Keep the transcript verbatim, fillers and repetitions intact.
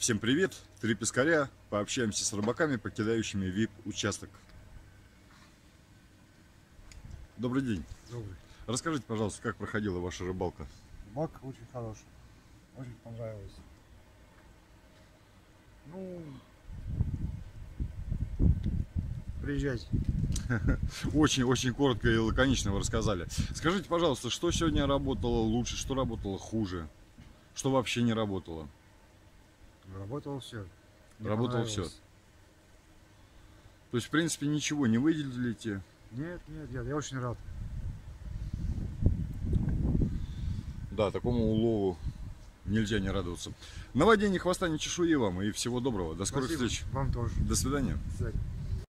Всем привет! Три пескаря. Пообщаемся с рыбаками, покидающими ви ай пи-участок. Добрый день. Добрый. Расскажите, пожалуйста, как проходила ваша рыбалка? Рыбалка очень хорошая. Очень понравилась. Ну, приезжайте. Очень-очень коротко и лаконично вы рассказали. Скажите, пожалуйста, что сегодня работало лучше, что работало хуже, что вообще не работало? Работало все. Работало все. То есть, в принципе, ничего не выделите? Нет, нет, я, я очень рад. Да, такому улову нельзя не радоваться. На воде ни хвоста, ни чешуи вам и всего доброго. До скорых Спасибо. встреч. Вам тоже. До свидания. До свидания.